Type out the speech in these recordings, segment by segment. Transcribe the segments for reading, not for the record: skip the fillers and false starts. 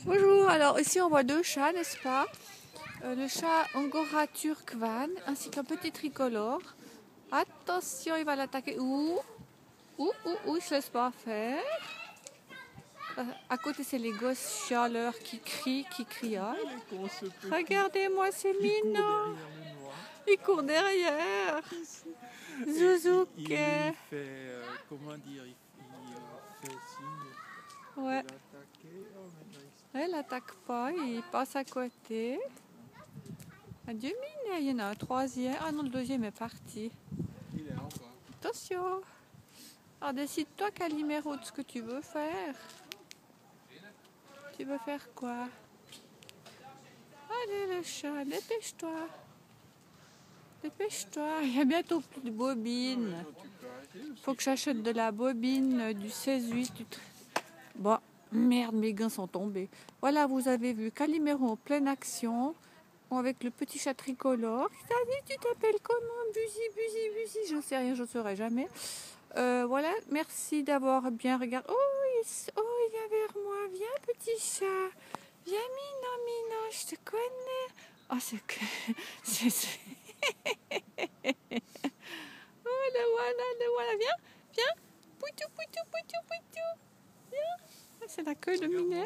Bonjour, alors ici on voit deux chats, n'est-ce pas? Le chat Angora Turkvan ainsi qu'un petit tricolore. Attention, il va l'attaquer. Ouh, il se laisse pas faire. À côté, c'est les gosses chialeurs qui criaillent. Regardez-moi, c'est mignon. Il court derrière. Zouzouke. Il fait, comment dire, il fait signe Ouais. d'attaquer. Oh, Elle n'attaque pas, il passe à côté. Adieu Minet, il y en a un troisième. Ah non, le deuxième est parti. il est en bas. Attention. Alors décide-toi, Calimero, de ce que tu veux faire. Tu veux faire quoi? Allez le chat, dépêche-toi. Dépêche-toi, il y a bientôt plus de bobines. Faut que j'achète de la bobine du 16-8. Bon, merde, mes gains sont tombés. Voilà, vous avez vu Calimero en pleine action avec le petit chat tricolore. Salut, tu t'appelles comment? Buzy, j'en sais rien, je ne saurais jamais. Voilà, merci d'avoir bien regardé. Il vient vers moi. Viens, petit chat. Viens, Minon, je te connais. Oh, c'est que... Oh, le voilà, viens. Poutou. Viens. C'est la queue de Minet.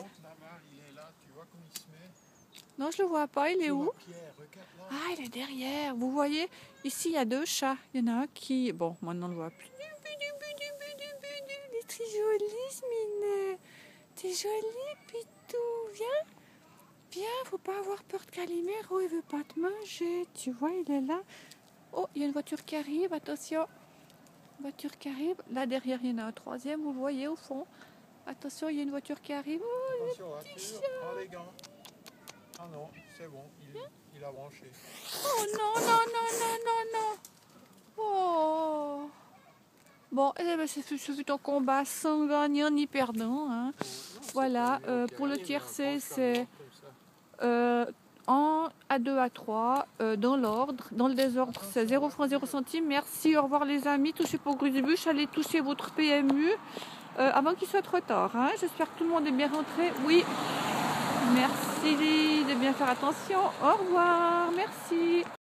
Non, je le vois pas, il est où? Ah, il est derrière. Vous voyez, ici, il y a deux chats. Il y en a un qui... Bon, maintenant, on ne le voit plus. Il est très joli, ce Minet. T'es joli, Pitou. Viens, faut pas avoir peur de Calimero. Il veut pas te manger. Tu vois, il est là. Oh, il y a une voiture qui arrive, attention. Voiture qui arrive. Là, derrière, il y en a un troisième, vous le voyez au fond. Attention, il y a une voiture qui arrive. Oh, attention, le petit chat. Oh, les gants. Ah non, c'est bon, il a branché. Oh non. Oh. Bon, eh ben, ce fut un combat sans gagnant ni perdant. Hein. Voilà, pour le tiercé, c'est à 2 à 3, dans l'ordre. Dans le désordre, c'est 0 francs 0 centimes. Merci, au revoir les amis. Touchez pour Grusibuche, allez toucher votre PMU avant qu'il soit trop tard. Hein. J'espère que tout le monde est bien rentré. Oui, merci de bien faire attention. Au revoir, merci.